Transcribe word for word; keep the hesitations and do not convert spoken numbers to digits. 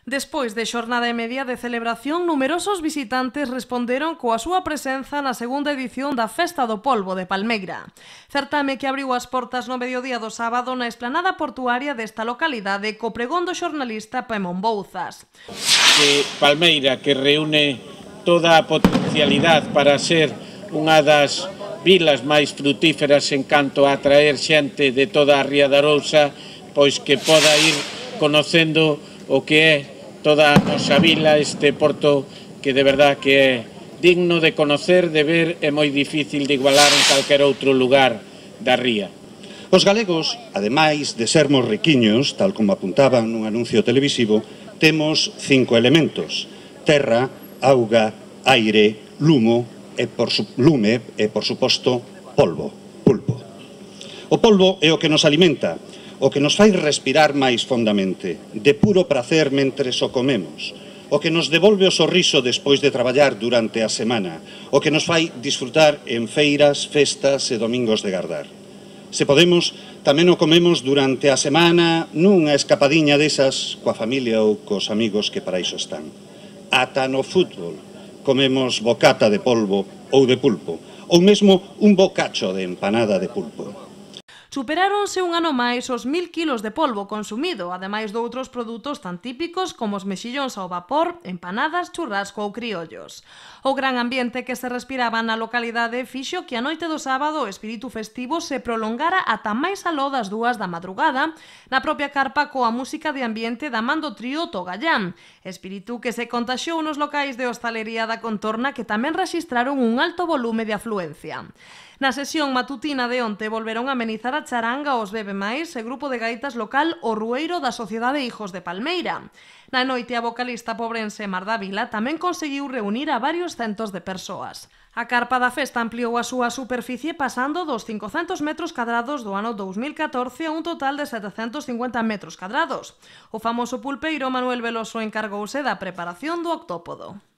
Despois de xornada e media de celebración, numerosos visitantes responderon coa súa presenza na segunda edición da Festa do Polbo de Palmeira. Certame que abriu as portas no mediodía do sábado na esplanada portuaria desta localidade co pregón do xornalista Paimon Bouzas. Que Palmeira, que reúne toda a potencialidade para ser unha das vilas máis frutíferas en canto a atraer xente de toda a Ría de Arousa, pois que poda ir conocendo o que é toda a nosa vila, este porto que de verdad que é digno de conocer, de ver, é moi difícil de igualar en calquer outro lugar da ría. Os galegos, ademais de sermos riquiños, tal como apuntaban nun anuncio televisivo, temos cinco elementos: terra, auga, aire, lumo e por su, lume e, por suposto, polvo, pulpo. O polvo é o que nos alimenta, o que nos fai respirar máis fondamente, de puro prazer mentres o comemos, o que nos devolve o sorriso despois de traballar durante a semana, o que nos fai disfrutar en feiras, festas e domingos de gardar. Se podemos, tamén o comemos durante a semana nunha escapadiña desas coa familia ou cos amigos que para iso están. Ata no fútbol comemos bocata de polvo ou de pulpo, ou mesmo un bocacho de empanada de pulpo. Superáronse un ano máis os mil kilos de polvo consumido, ademais de outros produtos tan típicos como os mexillóns ao vapor, empanadas, churrasco ou criollos. O gran ambiente que se respiraba na localidade fixo que a noite do sábado o espírito festivo se prolongara ata máis aló das dúas da madrugada na propia carpa coa música de ambiente da man do trío Togallán, espírito que se contaxiou nos locais de hostalería da contorna que tamén rexistraron un alto volume de afluencia. Na sesión matutina de onte volveron a amenizar a charanga os Bebe Mais e grupo de gaitas local O Rueiro da Sociedade Hijos de Palmeira. Na noite a vocalista pobrense Mar Dávila tamén conseguiu reunir a varios centos de persoas. A carpa da festa ampliou a súa superficie pasando dos cincocentos metros cadrados do ano dous mil catorce a un total de setecentos cincuenta metros cadrados. O famoso pulpeiro Manuel Veloso encargouse da preparación do octópodo.